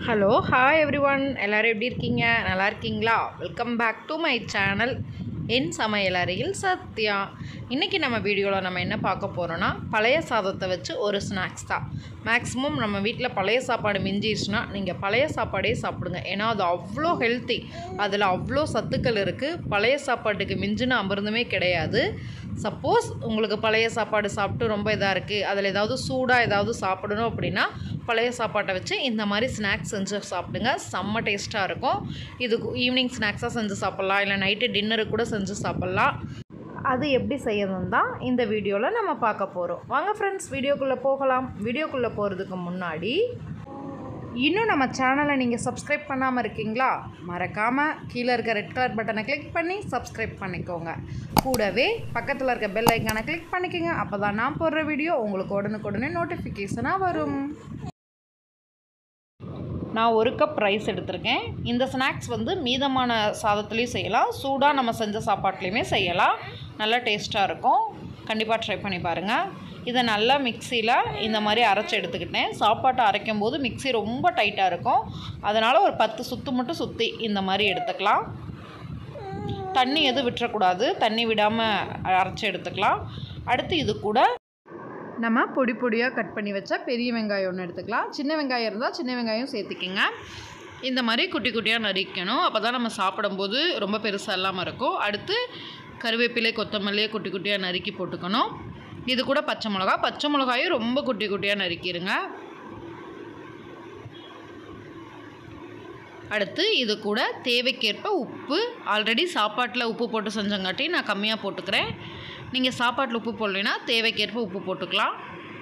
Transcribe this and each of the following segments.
Hello hi everyone, எல்லோரும் எப்படி இருக்கீங்க? நல்லா இருக்கீங்களா? Welcome back to my channel என் சமையல் அறையில் சத்யா. இன்றைக்கி நம்ம வீடியோவில் நம்ம என்ன பார்க்க போகிறோன்னா, பழைய சாதத்தை வச்சு ஒரு ஸ்நாக்ஸ் தான். மேக்ஸிமம் நம்ம வீட்டில் பழைய சாப்பாடு மிஞ்சிடுச்சுன்னா நீங்கள் பழைய சாப்பாடே சாப்பிடுங்க. ஏன்னா அது அவ்வளோ ஹெல்த்தி, அதில் அவ்வளோ சத்துக்கள் இருக்குது. பழைய சாப்பாட்டுக்கு மிஞ்சின அமிர்தமே கிடையாது. சப்போஸ் உங்களுக்கு பழைய சாப்பாடு சாப்பிட்டு ரொம்ப இதாக இருக்குது, அதில் ஏதாவது சூடாக ஏதாவது சாப்பிடணும் அப்படின்னா பழைய சாப்பாட்டை வச்சு இந்த மாதிரி ஸ்நாக்ஸ் செஞ்சு சாப்பிடுங்க. செம்ம டேஸ்ட்டாக இருக்கும். இது ஈவினிங் ஸ்நாக்ஸாக செஞ்சு சாப்பிட்லாம், இல்லை நைட்டு டின்னருக்கு கூட செஞ்சு சாப்பிட்லாம். அது எப்படி செய்யணும் தான் இந்த வீடியோவில் நம்ம பார்க்க போகிறோம். வாங்க ஃப்ரெண்ட்ஸ், வீடியோக்குள்ளே போகலாம். வீடியோக்குள்ளே போகிறதுக்கு முன்னாடி இன்னும் நம்ம சேனலை நீங்கள் சப்ஸ்கிரைப் பண்ணாமல் இருக்கீங்களா? மறக்காமல் கீழே இருக்க ரெட் கலர் பட்டனை கிளிக் பண்ணி சப்ஸ்கிரைப் பண்ணிக்கோங்க. கூடவே பக்கத்தில் இருக்க பெல் ஐக்கானை கிளிக் பண்ணிக்கோங்க. அப்போ தான் நான் போடுற வீடியோ உங்களுக்கு உடனுக்குடனே நோட்டிஃபிகேஷனாக வரும். நான் 1 கப் ரைஸ் எடுத்திருக்கேன். இந்த ஸ்நாக்ஸ் மீதமான சாதத்துலேயும் செய்யலாம், சூடாக நம்ம செஞ்ச சாப்பாட்லேயுமே செய்யலாம். நல்லா டேஸ்ட்டாக இருக்கும். கண்டிப்பாக ட்ரை பண்ணி பாருங்கள். இதை நல்லா மிக்சியில் இந்த மாதிரி அரைச்சி எடுத்துக்கிட்டேன். சாப்பாட்டை அரைக்கும் போது மிக்சி ரொம்ப டைட்டாக இருக்கும், அதனால் ஒரு 10 சுற்று மட்டும் சுற்றி இந்த மாதிரி எடுத்துக்கலாம். தண்ணி எதுவும் விட்டுறக்கூடாது, தண்ணி விடாமல் அரைச்சி எடுத்துக்கலாம். அடுத்து இது கூட நம்ம பொடி பொடியாக கட் பண்ணி வச்சா பெரிய வெங்காயம் ஒன்று எடுத்துக்கலாம். சின்ன வெங்காயம் இருந்தால் சின்ன வெங்காயம் சேர்த்துக்கிங்க. இந்த மாதிரி குட்டி குட்டியாக நறுக்கணும், அப்போ தான் நம்ம சாப்பிடும்போது ரொம்ப பெருசாக இல்லாமல் இருக்கும். அடுத்து கருவேப்பிலை கொத்தமல்லியை குட்டி குட்டியாக நறுக்கி போட்டுக்கணும். இது கூட பச்சை மிளகாயும் ரொம்ப குட்டி குட்டியாக நறுக்கிடுங்க. அடுத்து இது கூட தேவைக்கேற்ப உப்பு. ஆல்ரெடி சாப்பாட்டில் உப்பு போட்டு செஞ்சங்காட்டி நான் கம்மியாக போட்டுக்கிறேன். நீங்கள் சாப்பாட்டில் உப்பு போடலைன்னா தேவைக்கேற்ப உப்பு போட்டுக்கலாம்.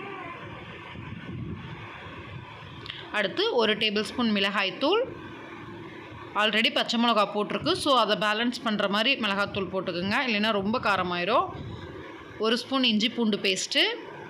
அடுத்து 1 டேபிள் ஸ்பூன் மிளகாய்த்தூள். ஆல்ரெடி பச்சை மிளகா போட்டிருக்கு, ஸோ அதை பேலன்ஸ் பண்ணுற மாதிரி மிளகாத்தூள் போட்டுக்குங்க, இல்லைன்னா ரொம்ப காரமாயிரும். 1 ஸ்பூன் இஞ்சி பூண்டு பேஸ்ட்டு.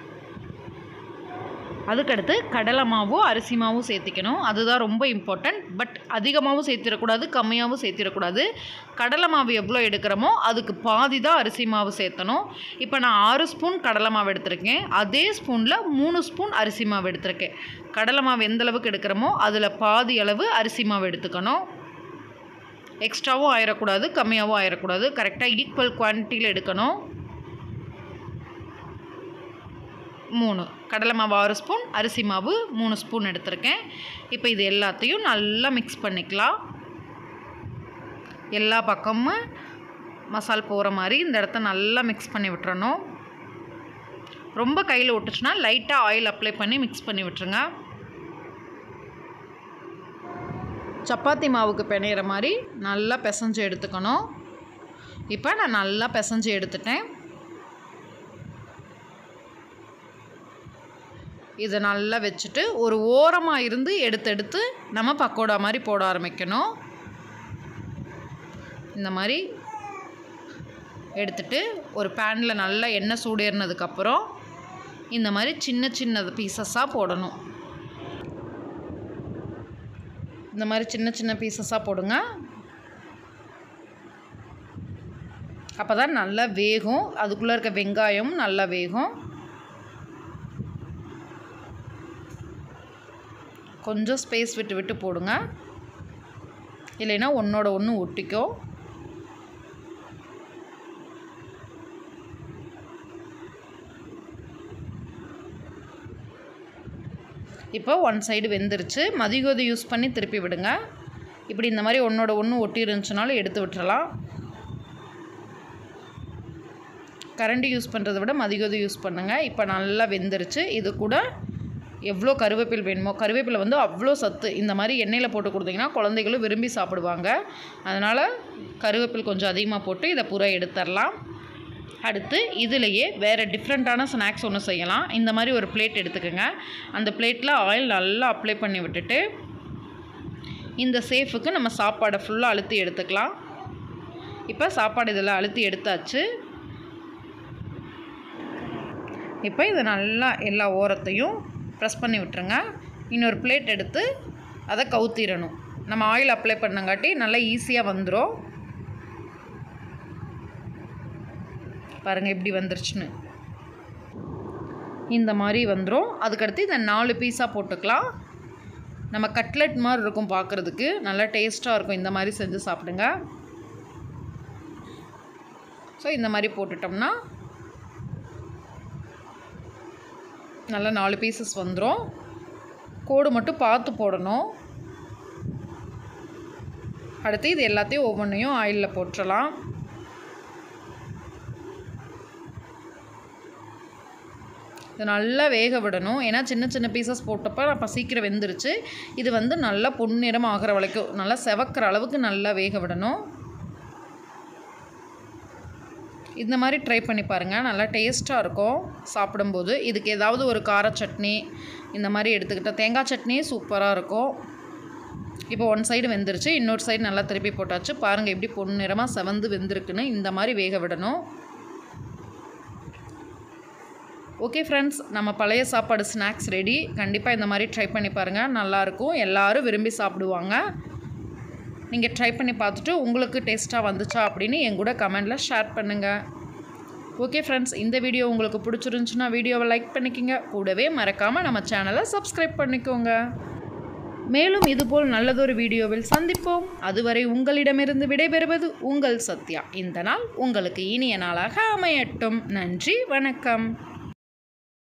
அதுக்கடுத்து கடலை மாவும் அரிசி மாவும் சேர்த்திக்கணும். அதுதான் ரொம்ப இம்பார்ட்டண்ட். பட் அதிகமாகவும் சேர்த்திடக்கூடாது, கம்மியாகவும் சேர்த்திடக்கூடாது. கடலை மாவு எவ்வளோ எடுக்கிறோமோ அதுக்கு பாதி தான் அரிசி மாவு சேர்த்தணும். இப்போ நான் 6 ஸ்பூன் கடலை மாவு எடுத்திருக்கேன். அதே ஸ்பூனில் 3 ஸ்பூன் அரிசி மாவு எடுத்திருக்கேன். கடலை மாவு எந்த அளவுக்கு எடுக்கிறோமோ அதில் பாதி அளவு அரிசி மாவு எடுத்துக்கணும். எக்ஸ்ட்ராவும் ஆயிடக்கூடாது, கம்மியாகவும் ஆயிடக்கூடாது. கரெக்டாக ஈக்குவல் குவான்டிட்டியில் எடுக்கணும். 3 கடலை மாவு 6 ஸ்பூன், அரிசி மாவு 3 ஸ்பூன் எடுத்திருக்கேன். இப்போ இது எல்லாத்தையும் நல்லா மிக்ஸ் பண்ணிக்கலாம். எல்லா பக்கமும் மசால் போகிற மாதிரி இந்த இடத்த நல்லா மிக்ஸ் பண்ணி விட்டுறணும். ரொம்ப கையில் விட்டுச்சுன்னா லைட்டாக ஆயில் அப்ளை பண்ணி மிக்ஸ் பண்ணி விட்டுருங்க. சப்பாத்தி மாவுக்கு பிணையிற மாதிரி நல்லா பிசைஞ்சு எடுத்துக்கணும். இப்போ நான் நல்லா பிசைஞ்சு எடுத்துட்டேன். இதை நல்லா வச்சுட்டு ஒரு ஓரமாக இருந்து எடுத்து நம்ம பக்கோடா மாதிரி போட ஆரம்பிக்கணும். இந்த மாதிரி எடுத்துட்டு ஒரு பேனில் நல்லா எண்ணெய் சூடேறினதுக்கப்புறம் இந்த மாதிரி சின்ன சின்ன பீசஸாக போடணும். இந்த மாதிரி சின்ன சின்ன பீசஸாக போடுங்க. அப்போ தான் நல்லா வேகும், அதுக்குள்ளே இருக்க வெங்காயம் நல்லா வேகும். கொஞ்சம் ஸ்பேஸ் விட்டு விட்டு போடுங்க, இல்லைன்னா ஒன்றோட ஒன்று ஒட்டிக்கும். இப்போ 1 சைடு வெந்துருச்சு. மதிகோது யூஸ் பண்ணி திருப்பி விடுங்க. இப்படி இந்த மாதிரி ஒன்றோட ஒன்று ஒட்டி இருந்துச்சுனாலும் எடுத்து விட்டுறலாம். கரண்டி யூஸ் பண்ணுறதை விட மதிகோது யூஸ் பண்ணுங்கள். இப்போ நல்லா வெந்துருச்சு. இது கூட எவ்வளோ கருவேப்பிலை வேணுமோ, கருவேப்பிலை அவ்வளோ சத்து. இந்த மாதிரி எண்ணெயில் போட்டு கொடுத்தீங்கன்னா குழந்தைகளும் விரும்பி சாப்பிடுவாங்க. அதனால் கருவேப்பிலை கொஞ்சம் அதிகமாக போட்டு இதை பூரா எடுத்துடலாம். அடுத்து இதிலையே வேறு டிஃப்ரெண்ட்டான ஸ்நாக்ஸ் ஒன்று செய்யலாம். இந்த மாதிரி ஒரு பிளேட் எடுத்துக்கோங்க. அந்த பிளேட்டில் ஆயில் நல்லா அப்ளை பண்ணி விட்டுட்டு இந்த சேஃபுக்கு நம்ம சாப்பாடை ஃபுல்லாக அழுத்தி எடுத்துக்கலாம். இப்போ சாப்பாடு இதில் அழுத்தி எடுத்தாச்சு. இப்போ இதை நல்லா எல்லா ஓரத்தையும் ப்ரெஸ் பண்ணி விட்டுருங்க. இன்னொரு பிளேட் எடுத்து அதை கவுத்திடணும். நம்ம ஆயில் அப்ளை பண்ணங்காட்டி நல்லா ஈஸியாக வந்துடும். பாருங்கள் எப்படி வந்துருச்சுன்னு. இந்த மாதிரி வந்துடும். அதுக்கடுத்து இதை 4 பீஸாக போட்டுக்கலாம். நம்ம கட்லெட் மாதிரி இருக்கும் பார்க்குறதுக்கு, நல்லா டேஸ்ட்டாக இருக்கும். இந்த மாதிரி செஞ்சு சாப்பிடுங்க. ஸோ இந்த மாதிரி போட்டுட்டோம்னா நல்லா 4 பீசஸ் வந்துடும். கோடு மட்டும் பார்த்து போடணும். அடுத்து இது எல்லாத்தையும் ஒவ்வொன்றையும் ஆயிலில் போட்டுடலாம். இது நல்லா வேக விடணும். ஏன்னா சின்ன சின்ன பீசஸ் போட்டப்போ அப்போ சீக்கிரம் வெந்துருச்சு. இது வந்து நல்லா பொன்னிறம் ஆகிற வரைக்கும் நல்லா செவக்கிற அளவுக்கு நல்லா வேக விடணும். இந்த மாதிரி ட்ரை பண்ணி பாருங்கள், நல்லா டேஸ்ட்டாக இருக்கும் சாப்பிடும்போது. இதுக்கு ஏதாவது ஒரு கார சட்னி இந்த மாதிரி எடுத்துக்கிட்டால், தேங்காய் சட்னியே சூப்பராக இருக்கும். இப்போ ஒன் சைடு வெந்துருச்சு, இன்னொரு சைடு நல்லா திருப்பி போட்டாச்சு. பாருங்கள் எப்படி பொன்னிறமாக செவந்து வெந்திருக்குன்னு. இந்த மாதிரி வேக விடணும். ஓகே ஃப்ரெண்ட்ஸ், நம்ம பழைய சாப்பாடு ஸ்நாக்ஸ் ரெடி. கண்டிப்பாக இந்த மாதிரி ட்ரை பண்ணி பாருங்கள், நல்லாயிருக்கும். எல்லோரும் விரும்பி சாப்பிடுவாங்க. நீங்கள் ட்ரை பண்ணி பார்த்துட்டு உங்களுக்கு டேஸ்ட்டாக வந்துச்சா அப்படின்னு என் கூட கமெண்டில் ஷேர் பண்ணுங்கள். ஓகே ஃப்ரெண்ட்ஸ், இந்த வீடியோ உங்களுக்கு பிடிச்சிருந்துச்சுன்னா வீடியோவை லைக் பண்ணிக்கோங்க. கூடவே மறக்காமல் நம்ம சேனலை சப்ஸ்கிரைப் பண்ணிக்கோங்க. மேலும் இதுபோல் நல்லதொரு வீடியோவில் சந்திப்போம். அதுவரை உங்களிடமிருந்து விடைபெறுவது உங்கள் சத்யா. இந்த நாள் உங்களுக்கு இனிய நாளாக அமையட்டும். நன்றி, வணக்கம்.